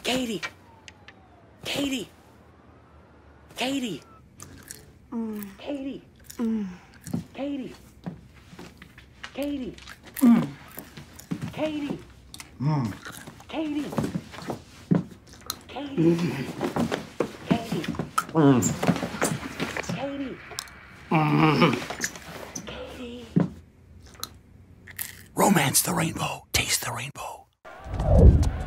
Katie. Katie. Katie. Katie. Katie. Katie. Katie. Katie. Katie. Katie. Katie. Katie. Romance the rainbow. Taste the rainbow.